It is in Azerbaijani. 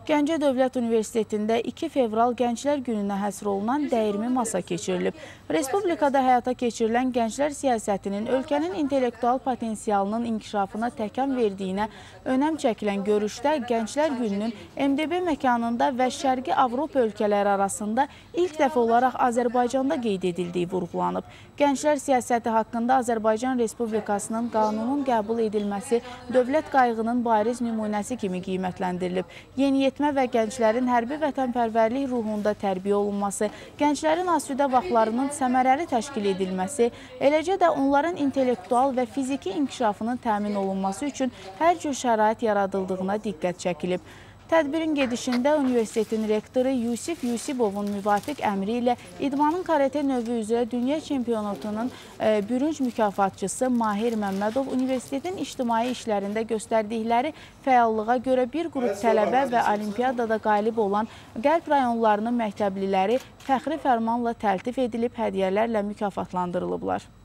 Gəncə Dövlət Universitetində 2 fevral Gənclər Gününə həsr olunan dəyirmi masa keçirilib. Respublikada həyata keçirilən gənclər siyasətinin ölkənin intellektual potensialının inkişafına təkan verdiyinə önəm çəkilən görüşdə Gənclər Gününün MDB məkanında və Şərqi Avropa ölkələri arasında ilk dəfə olaraq Azərbaycanda qeyd edildiyi vurğulanıb. Gənclər siyasəti haqqında Azərbaycan Respublikasının qanunun qəbul edilməsi dövlət qayğının bariz nümunəsi kimi qiymətləndirilib. Yeniyetmə və gənclərin hərbi vətənpərvərlik ruhunda tərbiyə olunması, gənclərin asudə vaxtlarının səmərəli təşkil edilməsi, eləcə də onların intellektual və fiziki inkişafının təmin olunması üçün hər cür şərait yaradıldığına diqqət çəkilib. Tədbirin gedişində universitetin rektoru Yusif Yusibovun müvafiq əmri ilə idmanın karate növü üzrə dünya çempionatunun bürünc mükafatçısı Mahir Məmmədov universitetin ictimai işlərində göstərdikləri fəallığa görə bir qrup tələbə və olimpiyadada qalib olan Qərb rayonlarının məktəbliləri fəxri fərmanla təltif edilib, hədiyyələrlə mükafatlandırılıblar.